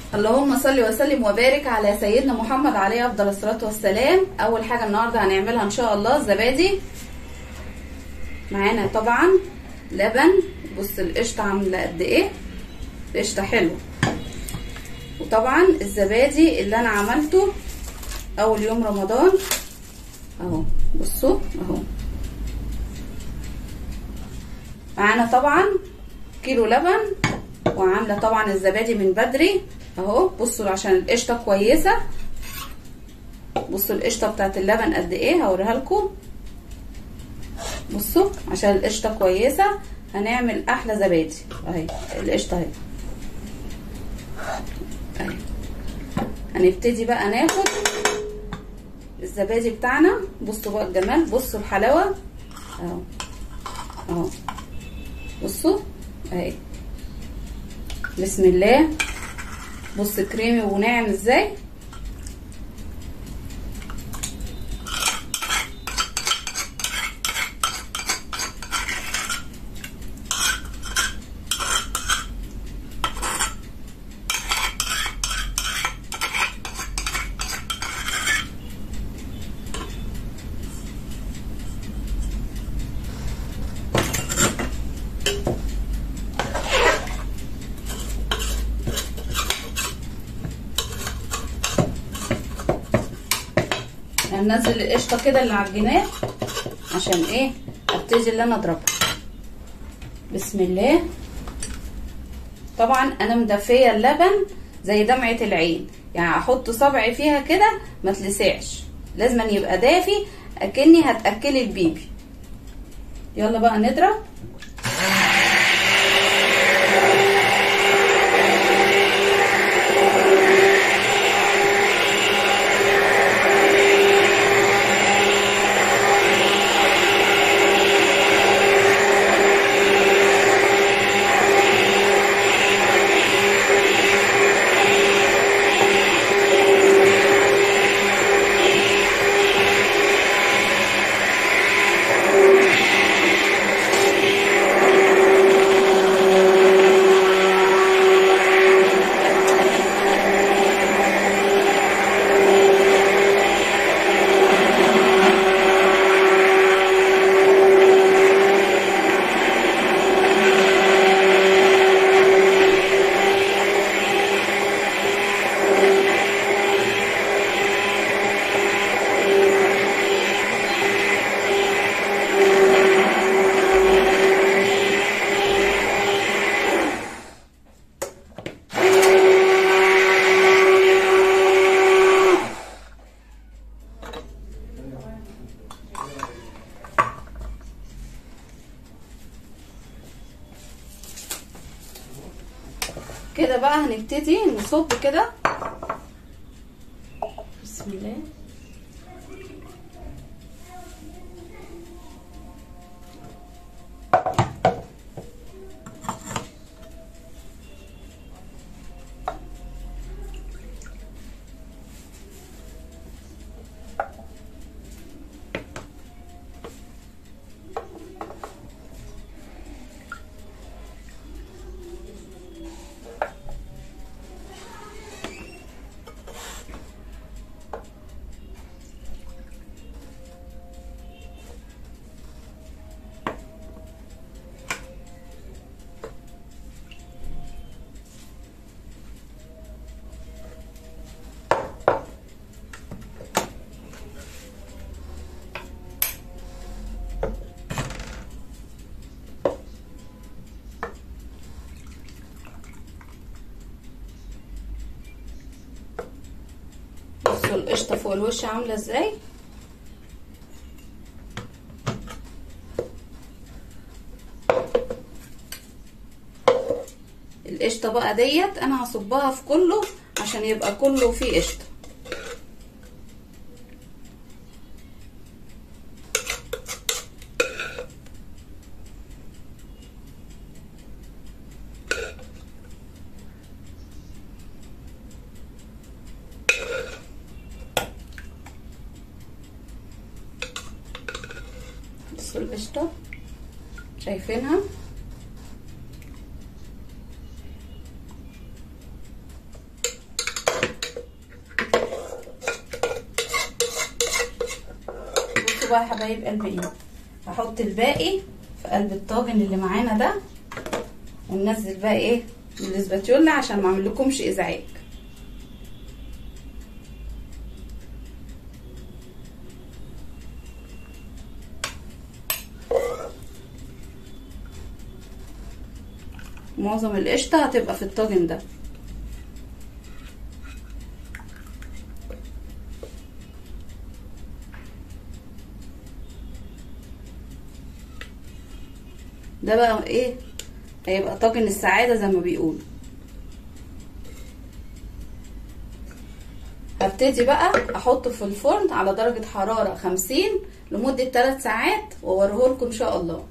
اللهم صل وسلم وبارك على سيدنا محمد عليه افضل الصلاه والسلام. اول حاجه النهارده هنعملها ان شاء الله الزبادي. معانا طبعا لبن، بص القشطه عامله قد ايه، القشطه حلوه. وطبعا الزبادي اللي انا عملته اول يوم رمضان اهو، بصوا اهو. معانا طبعا كيلو لبن، وعامله طبعا الزبادي من بدري اهو. بصوا عشان القشطه كويسه، بصوا القشطه بتاعت اللبن قد ايه، هوريها لكم. بصوا عشان القشطه كويسه هنعمل احلى زبادي اهي. القشطه اهي اهي. هنبتدي بقى ناخد الزبادي بتاعنا. بصوا بقى الجمال، بصوا الحلاوه اهو اهو، بصوا اهي. بسم الله، بص كريمي وناعم ازاي. هننزل القشطه كده اللي على الجناب عشان ايه، ابتدي اللي انا اضربها. بسم الله. طبعا انا مدفيه اللبن زي دمعه العين، يعني احط صبعي فيها كده ما تلسعش، لازم يبقى دافي اكني هتاكلي البيبي. يلا بقى نضرب. كده بقى هنبتدي نصب كده. بسم الله. بصوا القشطه فوق الوش عامله ازاي. القشطه بقى ديت انا هصبها في كله عشان يبقى كله فيه قشطه. بصوا القشطه شايفينها. بصوا بقى يا حبايب قلبي ايه، هحط الباقي في قلب الطاجن اللي معانا ده، وننزل بقى ايه الاسباتيولا عشان ما اعملكمش ازعاج. معظم القشطه هتبقى في الطاجن ده. ده بقى ايه، هيبقى طاجن السعاده زي ما بيقولوا. هبتدي بقى احطه في الفرن على درجه حراره 50 لمده 3 ساعات واوريهولكم ان شاء الله.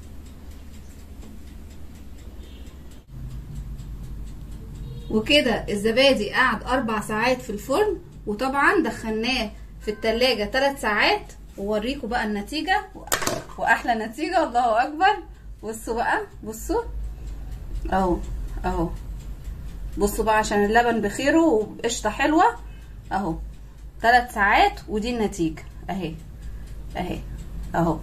وكده الزبادي قعد 4 ساعات في الفرن، وطبعا دخلناه في التلاجة 3 ساعات، ووريكم بقى النتيجة واحلى نتيجة. الله اكبر. بصوا بقى، بصوا اهو اهو، بصوا بقى عشان اللبن بخيره وقشطة حلوة اهو. 3 ساعات ودي النتيجة اهي اهي اهو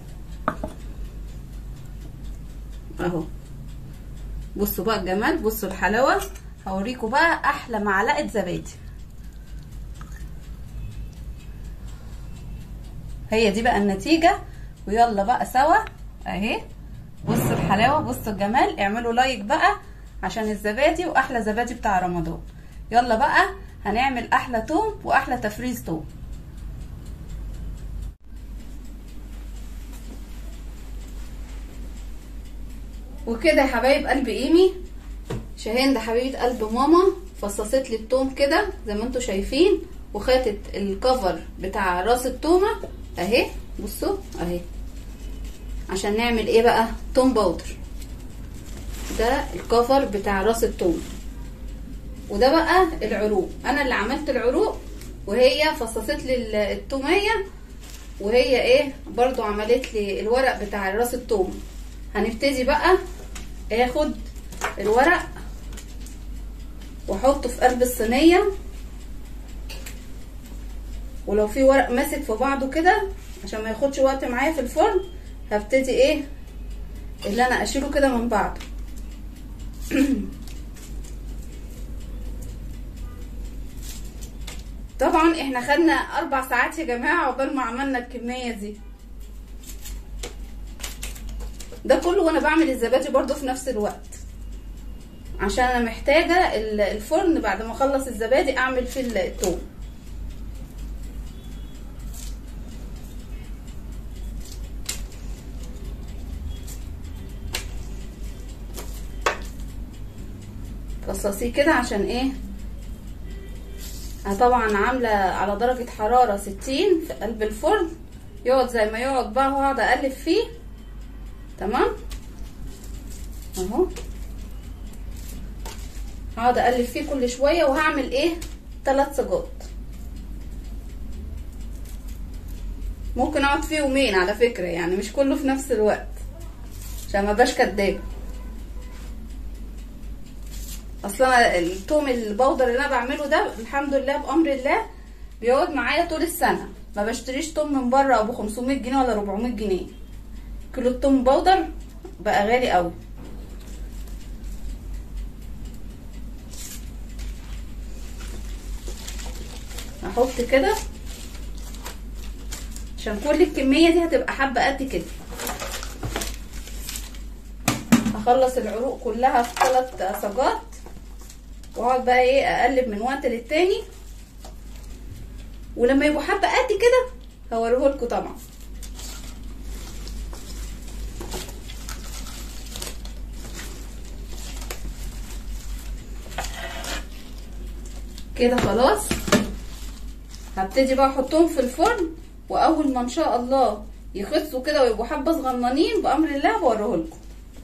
اهو. بصوا بقى الجمال، بصوا الحلاوة. هوريكم بقى احلى معلقه زبادي. هي دي بقى النتيجه. ويلا بقى سوا اهي. بصوا الحلاوه، بصوا الجمال. اعملوا لايك بقى عشان الزبادي واحلى زبادي بتاع رمضان. يلا بقى هنعمل احلى توم واحلى تفريز توم. وكده يا حبايب قلب ايمي، شاهين ده حبيبه قلب ماما فصصت لي التوم كده زي ما انتم شايفين، وخدت الكفر بتاع راس التومه اهي. بصوا اهي، عشان نعمل ايه بقى؟ توم باودر. ده الكفر بتاع راس التوم، وده بقى العروق. انا اللي عملت العروق، وهي فصصت لي التوميه، وهي ايه برضو عملت لي الورق بتاع راس التوم. هنبتدي بقى اخد الورق واحطه في قلب الصينيه، ولو في ورق ماسك في بعضه كده عشان ما ياخدش وقت معايا في الفرن، هبتدي ايه اللي انا اشيله كده من بعضه. طبعا احنا خدنا 4 ساعات يا جماعه عقبال ما عملنا الكميه دي. ده كله وانا بعمل الزبادي برضو في نفس الوقت، عشان انا محتاجه الفرن بعد ما اخلص الزبادي اعمل فيه التوم. فصصيه كده عشان ايه، انا طبعا عامله على درجه حراره 60 في قلب الفرن، يقعد زي ما يقعد بقى، وهقعد اقلب فيه. تمام اهو، هقعد اقلب فيه كل شويه. وهعمل ايه 3 سجات، ممكن اقعد فيه يومين على فكره، يعني مش كله في نفس الوقت عشان ما بقاش كدابه. اصلا التوم البودر اللي انا بعمله ده الحمد لله بامر الله بيقعد معايا طول السنه. ما بشتريش توم من بره ابو 500 جنيه ولا 400 جنيه. كيلو التوم بودر بقى غالي قوي. احط كده عشان كل الكميه دي هتبقى حبه قد كده. هخلص العروق كلها في 3 صاجات، واقعد بقى ايه اقلب من وقت للتاني، ولما يبقوا حبه قد كده هوريهولكوا طبعا. كده خلاص. هبتدي بقى احطهم في الفرن، واول ما ان شاء الله يخسوا كده ويبقوا حبه صغننين بامر الله بوريهولكم.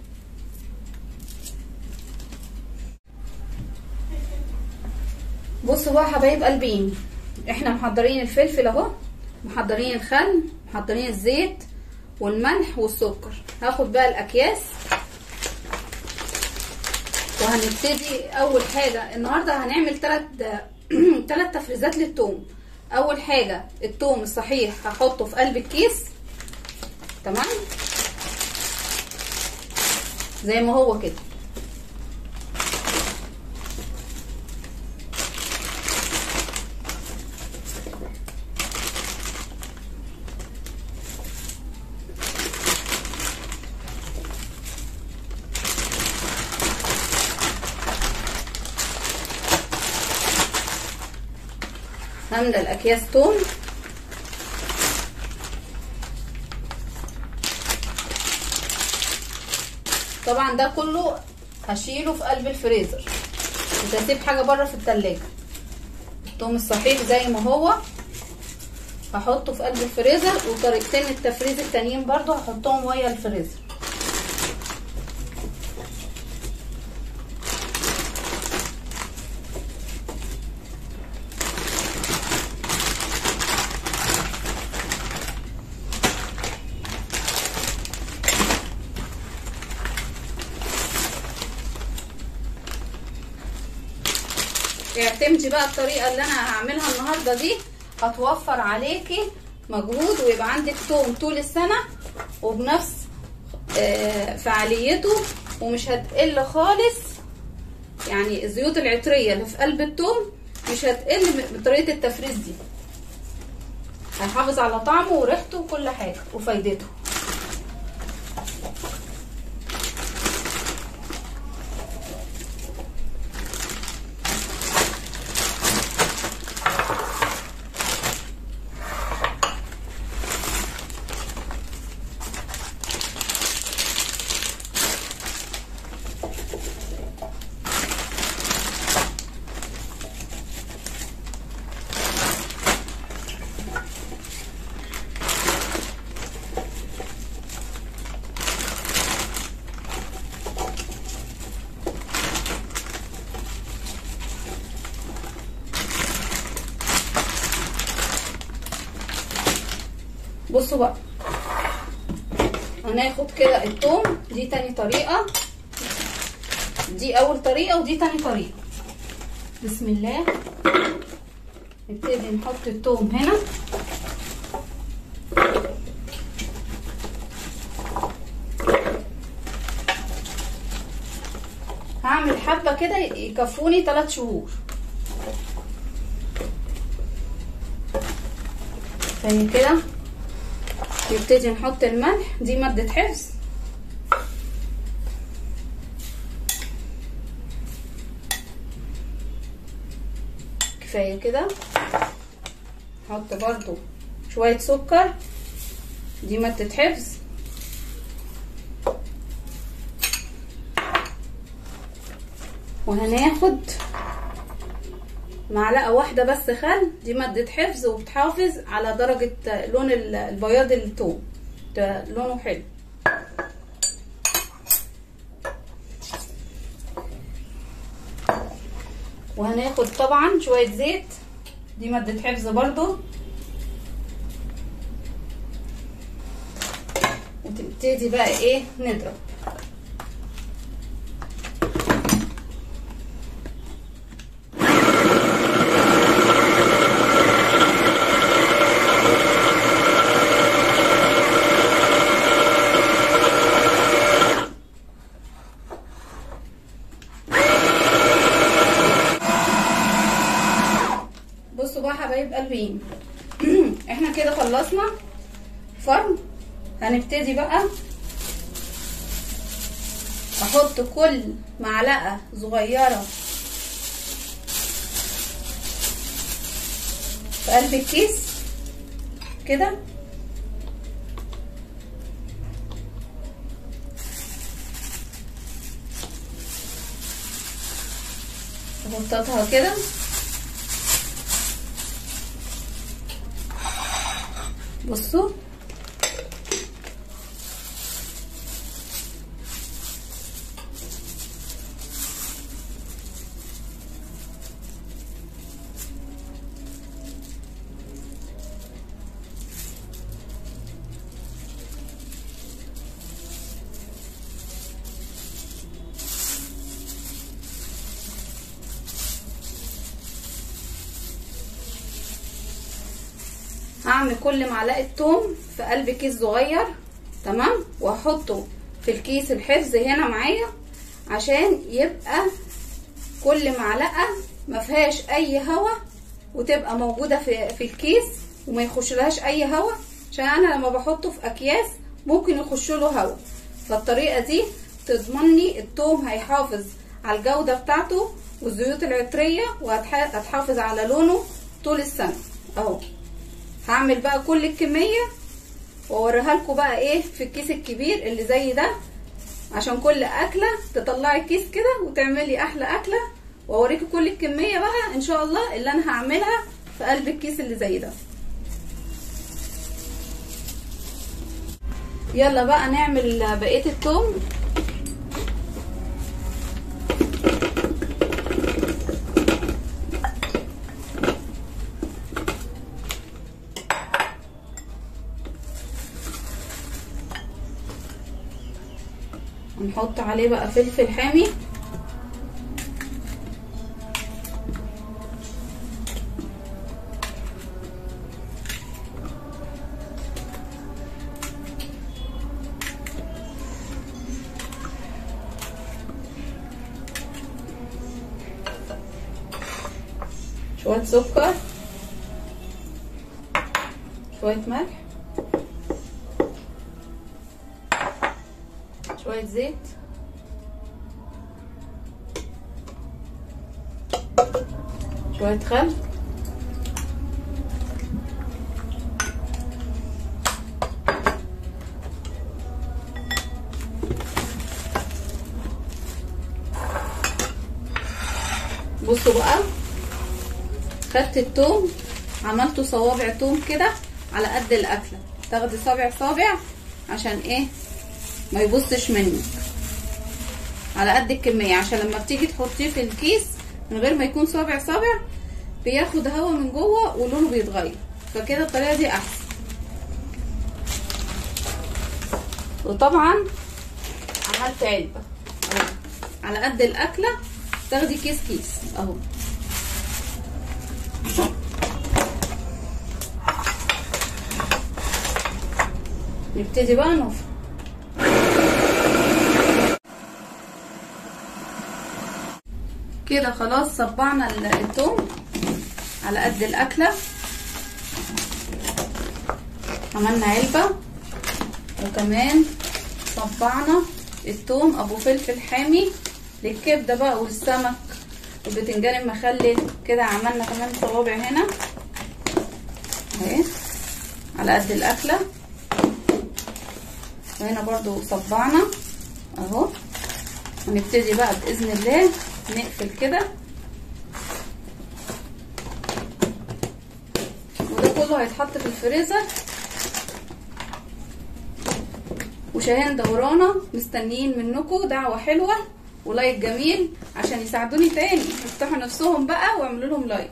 بصوا بقى حبايب قلبي، احنا محضرين الفلفل اهو، محضرين الخل، محضرين الزيت والملح والسكر. هاخد بقى الاكياس وهنبتدي. اول حاجه النهارده هنعمل 3 تفريزات للثوم. اول حاجه الثوم الصحيح هحطه في قلب الكيس تمام زي ما هو كده. هملى الاكياس توم. طبعا ده كله هشيله في قلب الفريزر، مش هسيب حاجه بره في التلاجة. التوم الصحيح زي ما هو هحطه في قلب الفريزر، وطريقتين التفريز التانيين برضو هحطهم ويا الفريزر. اعتمدي بقى الطريقه اللي انا هعملها النهارده دي، هتوفر عليكي مجهود، ويبقى عندك توم طول السنه وبنفس فعاليته، ومش هتقل خالص. يعني الزيوت العطريه اللي في قلب التوم مش هتقل بطريقه التفريز دي، هيحافظ على طعمه وريحته وكل حاجه وفايدته. بصوا بقى، هناخد كده التوم. دي تاني طريقة، دي اول طريقة ودي تاني طريقة. بسم الله. نبتدي نحط التوم هنا، هعمل حبة كده يكفوني 3 شهور. زي كده. نبتدي نحط الملح، دي مادة حفظ. كفاية كده. نحط برضو شوية سكر، دي مادة حفظ. وهناخد معلقة واحدة بس خل، دي مادة حفظ وبتحافظ على درجة لون البياض التوم، لونه حلو. وهناخد طبعا شوية زيت، دي مادة حفظ برضو. وتبتدي بقى ايه نضرب. بصوا بقى حبايب قلبي، احنا كده خلصنا فرن. هنبتدي بقى احط كل معلقة صغيرة في قلب الكيس كده، بططها كده. بصوا هعمل كل معلقة توم في قلب كيس صغير. تمام. وهحطه في الكيس الحفظ هنا معايا عشان يبقى كل معلقه ما فيهاش اي هوا، وتبقى موجوده في الكيس وما يخشلهاش اي هوا، عشان انا لما بحطه في اكياس ممكن يخش له هوا. فالطريقه دي تضمن لي التوم هيحافظ على الجوده بتاعته والزيوت العطريه، وهتحافظ على لونه طول السنه. اهو هعمل بقى كل الكميه واوريها لكم بقى ايه في الكيس الكبير اللي زي ده، عشان كل اكله تطلعي الكيس كده وتعملي احلى اكله، واوريكم كل الكميه بقى ان شاء الله اللي انا هعملها في قلب الكيس اللي زي ده. يلا بقى نعمل بقيه التوم. نحط عليه بقى فلفل حامي، شوية سكر، شوية ملح، شوية زيت، شوية خل، بصوا بقى خدت التوم عملته صوابع توم كده على قد الاكله، تاخدي صابع عشان ايه ما يبصش منك، على قد الكميه، عشان لما بتيجي تحطيه في الكيس من غير ما يكون صابع بياخد هوا من جوه ولونه بيتغير، فكده الطريقه دي احسن. وطبعا عملت علبه اهو على قد الاكله، تاخدي كيس اهو. نبتدي بقى نفرم كده. خلاص صبعنا التوم على قد الاكله، عملنا علبه، وكمان صبعنا التوم ابو فلفل حامي للكبده بقى والسمك والبتنجان المخلل كده. عملنا كمان صوابع هنا اهي على قد الاكله، وهنا برضو صبعنا اهو. هنبتدي بقى باذن الله نقفل كده، وده كله هيتحط في الفريزر. وشاهين دورانا مستنيين منكم دعوه حلوه ولايك جميل عشان يساعدوني تاني يفتحوا نفسهم بقى واعملوا لهم لايك.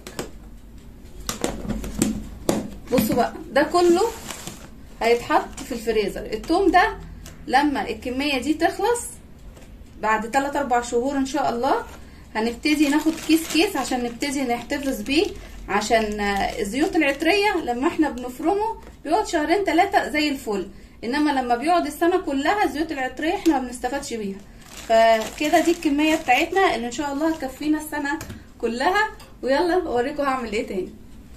بصوا بقى ده كله هيتحط في الفريزر. التوم ده لما الكميه دي تخلص بعد 3-4 شهور ان شاء الله هنبتدي ناخد كيس عشان نبتدي نحتفظ بيه، عشان الزيوت العطريه لما احنا بنفرمه بيقعد 2-3 زي الفل، انما لما بيقعد السنه كلها الزيوت العطريه احنا ما بنستفادش بيها. فكده دي الكميه بتاعتنا اللي ان شاء الله هتكفينا السنه كلها. ويلا اوريكم هعمل ايه تاني.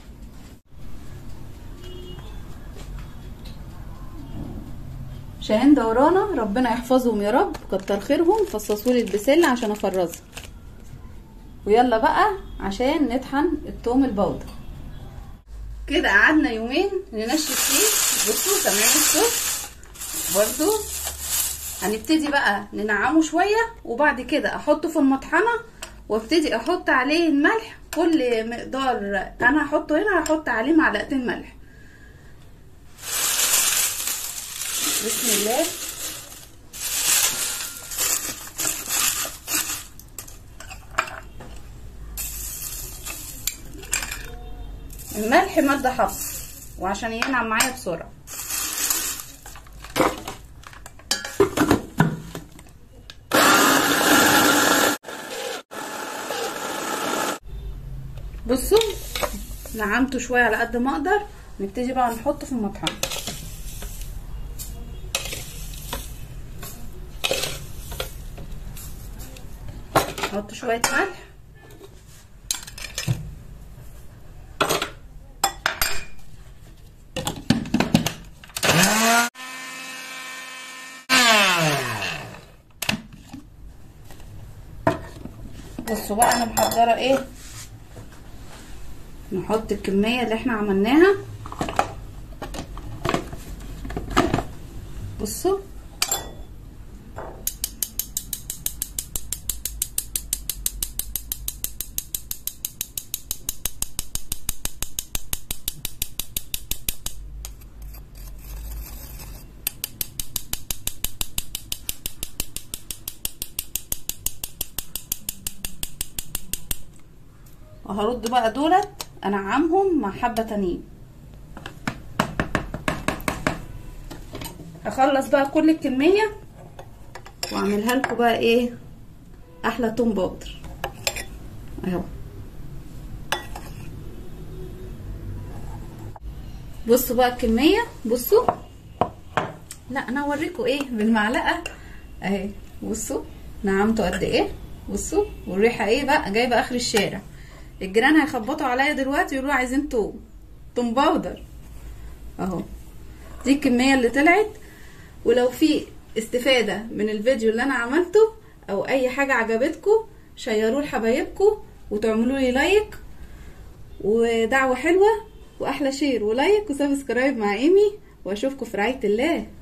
شاهين دورانا ربنا يحفظهم يا رب، كتر خيرهم، فصصولي البسله عشان افرزها. ويلا بقى عشان نطحن التوم البودر. كده قعدنا يومين ننشف فيه. بصوا سامعين الصوت برضو. هنبتدي بقى ننعمه شويه، وبعد كده احطه في المطحنه وابتدي احط عليه الملح. كل مقدار انا هحطه هنا هحط عليه 2 معلقة ملح. بسم الله. الملح مادة حفظ وعشان ينعم معايا بسرعة. بصوا نعمته شوية على قد ما اقدر. نبتدي بقى نحطه في المطحنة. نحط شويه ملح. بصوا بقى انا محضره ايه، نحط الكميه اللي احنا عملناها. بصوا وهرد بقى دولت انعمهم مع حبه تانيين. هخلص بقى كل الكميه واعملها لكم بقى ايه احلى توم باودر اهو. بصوا بقى الكميه، بصوا، لا انا هوريكم ايه بالمعلقه اهي. بصوا نعمته قد ايه، بصوا، والريحه ايه بقى جايبه اخر الشارع. الجيران هيخبطوا عليا دلوقتي يقولوا عايزين توم باودر اهو. دي الكميه اللي طلعت. ولو في استفاده من الفيديو اللي انا عملته او اي حاجه عجبتكم شيروه لحبايبكم وتعملوا لي لايك ودعوه حلوه واحلى شير ولايك وسبسكرايب مع ايمي، واشوفكم في رعايه الله.